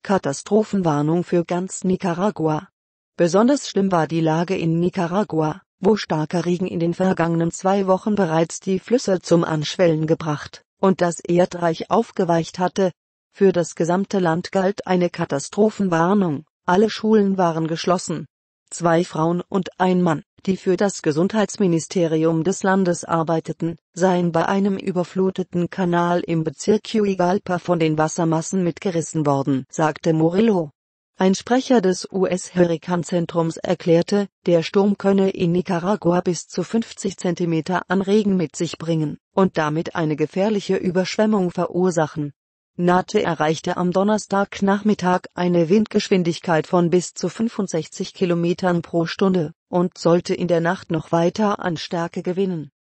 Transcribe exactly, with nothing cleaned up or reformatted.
Katastrophenwarnung für ganz Nicaragua. Besonders schlimm war die Lage in Nicaragua, wo starker Regen in den vergangenen zwei Wochen bereits die Flüsse zum Anschwellen gebracht und das Erdreich aufgeweicht hatte. Für das gesamte Land galt eine Katastrophenwarnung, alle Schulen waren geschlossen. Zwei Frauen und ein Mann, die für das Gesundheitsministerium des Landes arbeiteten, seien bei einem überfluteten Kanal im Bezirk Huigalpa von den Wassermassen mitgerissen worden, sagte Murillo. Ein Sprecher des U S-Hurrikanzentrums erklärte, der Sturm könne in Nicaragua bis zu fünfzig Zentimeter an Regen mit sich bringen und damit eine gefährliche Überschwemmung verursachen. Nate erreichte am Donnerstagnachmittag eine Windgeschwindigkeit von bis zu fünfundsechzig Kilometern pro Stunde und sollte in der Nacht noch weiter an Stärke gewinnen.